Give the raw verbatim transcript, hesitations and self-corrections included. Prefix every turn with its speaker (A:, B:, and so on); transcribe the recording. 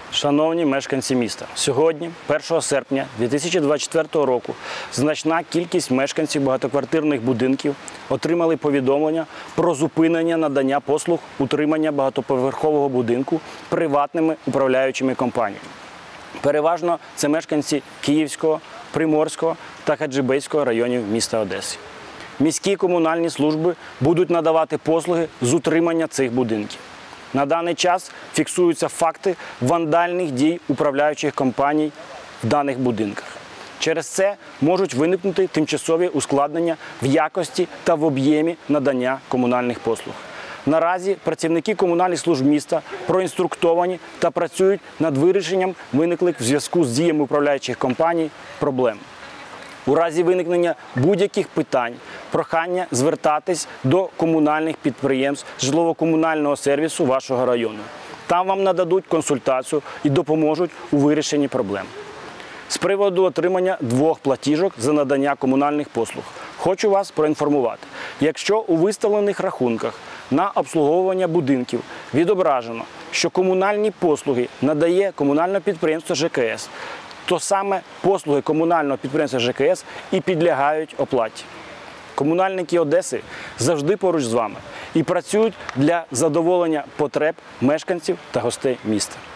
A: Шановні мешканці міста, сьогодні, першого серпня дві тисячі двадцять четвертого року, значна кількість мешканців багатоквартирних будинків отримали повідомлення про зупинення надання послуг утримання багатоповерхового будинку приватними управляючими компаніями. Переважно це мешканці Київського, Приморського та Хаджибейського районів міста Одеси. Міські комунальні служби будуть надавати послуги з утримання цих будинків. На даний час фіксуються факти вандальних дій управляючих компаній в даних будинках. Через це можуть виникнути тимчасові ускладнення в якості та в об'ємі надання комунальних послуг. Наразі працівники комунальних служб міста проінструктовані та працюють над вирішенням виниклих в зв'язку з діями управляючих компаній проблем. У разі виникнення будь-яких питань, прохання звертатись до комунальних підприємств житлово-комунального сервісу вашого району. Там вам нададуть консультацію і допоможуть у вирішенні проблем. З приводу отримання двох платіжок за надання комунальних послуг хочу вас проінформувати. Якщо у виставлених рахунках на обслуговування будинків відображено, що комунальні послуги надає комунальне підприємство ЖКС, то саме послуги комунального підприємства ЖКС і підлягають оплаті. Комунальники Одеси завжди поруч з вами і працюють для задоволення потреб мешканців та гостей міста.